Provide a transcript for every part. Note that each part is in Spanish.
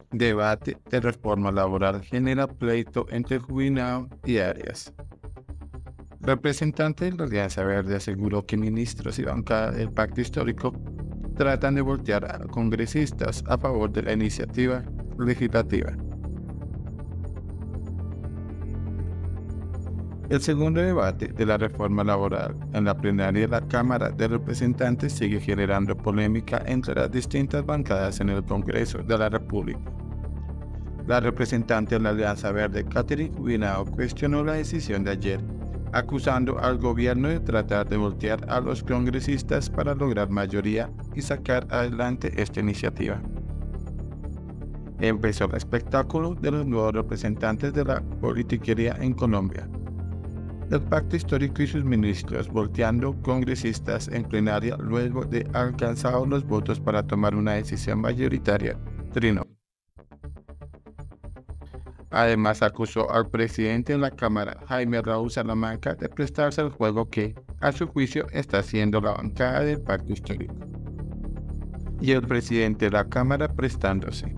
Debate de reforma laboral genera pleito entre Jubilado y Arias. Representante de la Alianza Verde aseguró que ministros y bancada del pacto histórico tratan de voltear a congresistas a favor de la iniciativa legislativa. El segundo debate de la reforma laboral en la plenaria de la Cámara de Representantes sigue generando polémica entre las distintas bancadas en el Congreso de la República. La representante de la Alianza Verde, Catherine Jubilado, cuestionó la decisión de ayer, acusando al gobierno de tratar de voltear a los congresistas para lograr mayoría y sacar adelante esta iniciativa. Empezó el espectáculo de los nuevos representantes de la politiquería en Colombia. El pacto histórico y sus ministros volteando congresistas en plenaria luego de alcanzados los votos para tomar una decisión mayoritaria, trinó. Además, acusó al presidente de la Cámara, Jaime Raúl Salamanca, de prestarse al juego que, a su juicio, está haciendo la bancada del pacto histórico, y el presidente de la Cámara prestándose.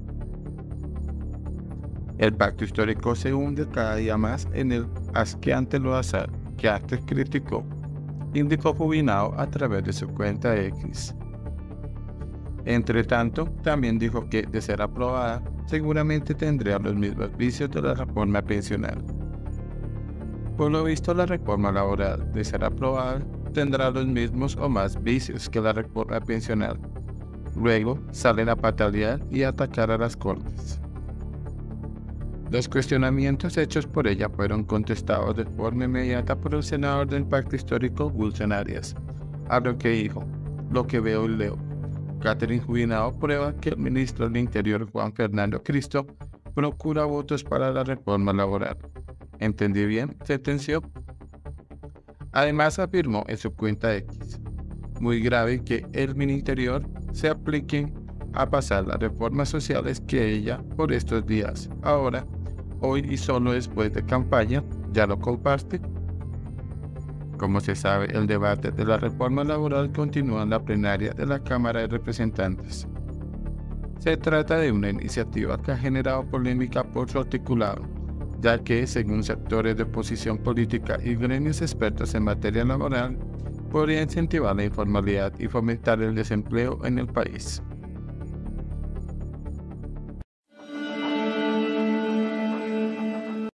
El pacto histórico se hunde cada día más en el asqueante lodazal que antes criticó, indicó Jubilado a través de su cuenta X. Entre tanto, también dijo que, de ser aprobada, seguramente tendría los mismos vicios de la reforma pensional. Por lo visto, la reforma laboral, de ser aprobada, tendrá los mismos o más vicios que la reforma pensional. Luego salen a patalear y a atacar a las Cortes. Los cuestionamientos hechos por ella fueron contestados de forma inmediata por el senador del pacto histórico, Wilson Arias, a lo que dijo: "Lo que veo y leo. Catherine Jubilado prueba que el ministro del Interior, Juan Fernando Cristo, procura votos para la reforma laboral. ¿Entendí bien?", sentenció. Además, afirmó en su cuenta X: "Muy grave que el Ministerio se aplique a pasar las reformas sociales que ella, por estos días, ahora, hoy y solo después de campaña, ya lo comparte". Como se sabe, el debate de la reforma laboral continúa en la plenaria de la Cámara de Representantes. Se trata de una iniciativa que ha generado polémica por su articulado, ya que, según sectores de oposición política y gremios expertos en materia laboral, podría incentivar la informalidad y fomentar el desempleo en el país.